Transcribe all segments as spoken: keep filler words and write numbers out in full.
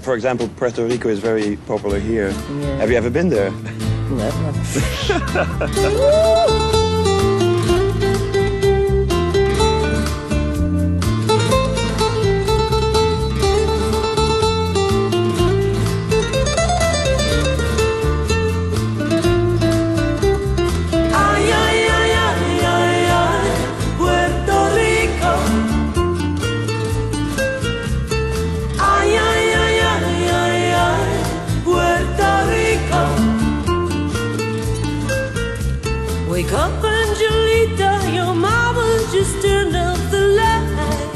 for example, Puerto Rico is very popular here. Yeah. Have you ever been there? Never. Wake up, Angelita, your mama just turned up the light.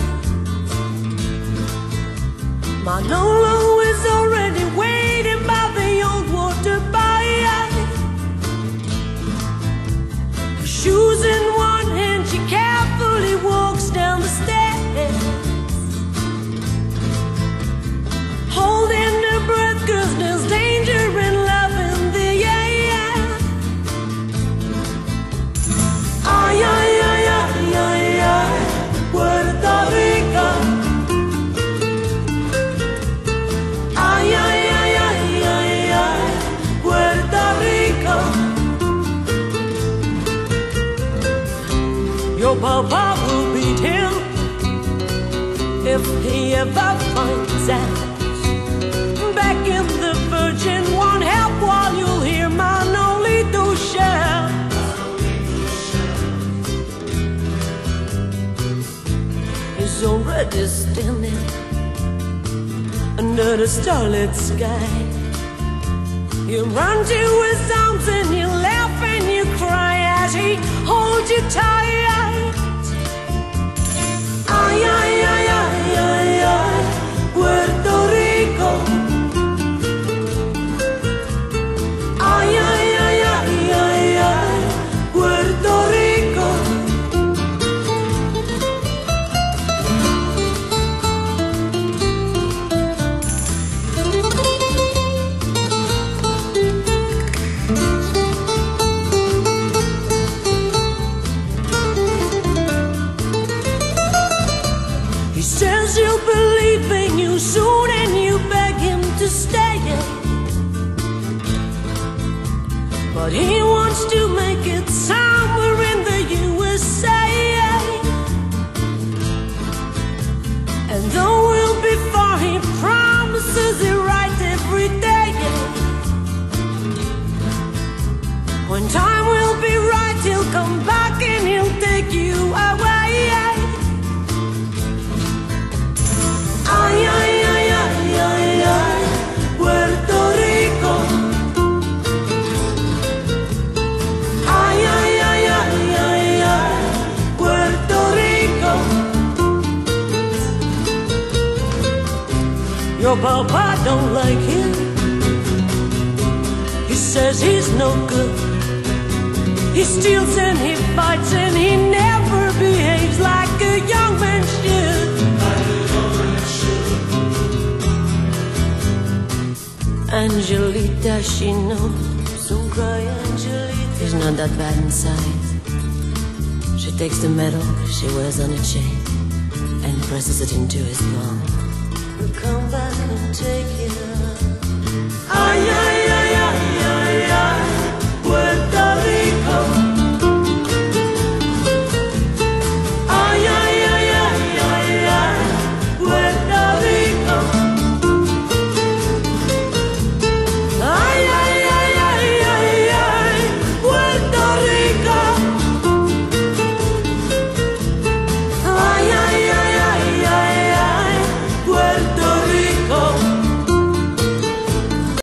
Manolo is already waiting by the old water bay. Shoes in one hand, she carefully walks down the stairs, holding her breath, 'cause there's danger in love in the air. Ay, ay, ay, ay, ay, ay, Puerto Rico. Ay, ay, ay, ay, ay, ay, Puerto Rico. Your papa will beat him if he ever finds out. Back in the Virgin won't help while you'll hear Manolito shout. He's already standing under the starlit sky. You run to his arms and you laugh and you cry as he holds you tight. Ay, ay, ay, ay, ay, ay, Puerto Rico. Ay, ay, ay, ay, ay, ay, Puerto Rico. He says he'll believe in you soon and you beg him to stay. But he wants to make it somewhere in the U S A. And though we'll be far, he promises he'll write every day. When time will be right, he'll come back and he'll take you away. Ay, ay, ay, ay, ay, ay, Puerto Rico. Ay, ay, ay, ay, ay, ay, Puerto Rico. Your papa don't like him. He says he's no good. He steals and he fights and he never behaves like a young man should. Angelita, she knows. Don't cry, Angelita. He's not that bad inside. She takes the medal she wears on a chain and presses it into his palm. He'll come back and take it. Ay, ay,